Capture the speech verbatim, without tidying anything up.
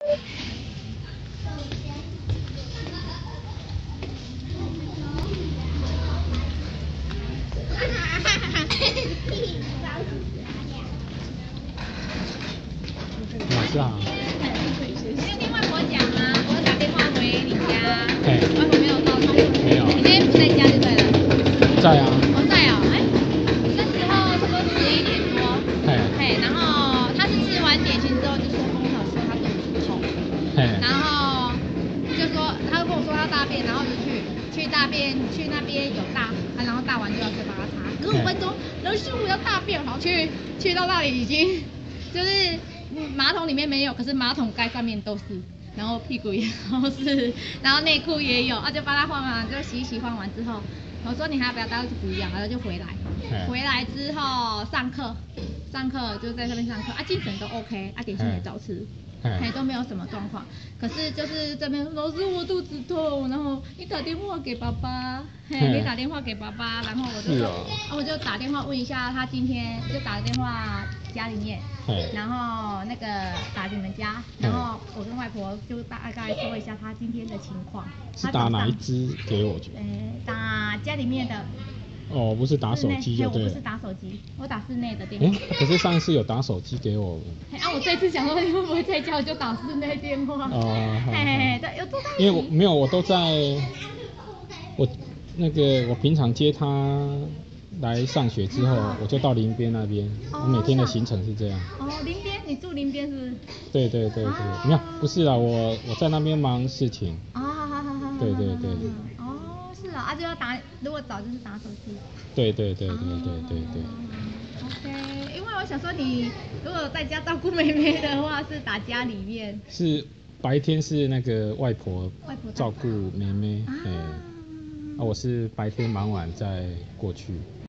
老师好。 你有听外婆讲吗？我有打电话回你家， 嘿外婆没有到场。 没有。 你今天不在家就对了。 在啊。 我在哦，哎，那时候差不多十一点多。 嘿。 嘿，然后他是吃完点心之后就说跟我说他肚子痛。 嘿。 然后就说他就跟我说要大便，然后就去去大便，去那边有大，啊，然后大完就要再把它擦，隔五分钟，老师我要大便，好去去到那里已经就是。马桶里面没有，可是马桶盖上面都是，然后屁股也都是，然后内裤也有，啊就帮他换完，就洗一洗换完之后，我说你还要不要带？他说不要，然后就回来，回来之后上课，上课就在上面上课，啊精神都 OK， 啊点心也照吃，哎都没有什么状况，可是就是这边老师我肚子痛，然后你打电话给爸爸，嘿你打电话给爸爸，然后我就说，啊我就打电话问一下他今天就打个电话。家里面，然后那个打你们家，然后我跟外婆就大概说一下她今天的情况。 是打哪一支给我？ 呃，打家里面的。 哦，不是打手机就对了。 我不是打手机，我打室内的电话。 可是上次有打手机给我。 啊，我这次想说你会不会再叫，就打室内电话。 哦。 嘿嘿，对，有多大？ 因为我没有，我都在，我那个我平常接他。来上学之后，我就到林边那边。我每天的行程是这样。 哦，林边，你住林边是不是？ 对对对对，没有，不是啦，我我在那边忙事情。 哦，好好好好。 对对对。 哦，是啊，啊就要打，如果早就是打手机。 对对对对对对对。 OK， 因为我想说你如果在家照顾妹妹的话，是打家里面。 是白天是那个外婆照顾妹妹，哎，啊我是白天忙完再过去。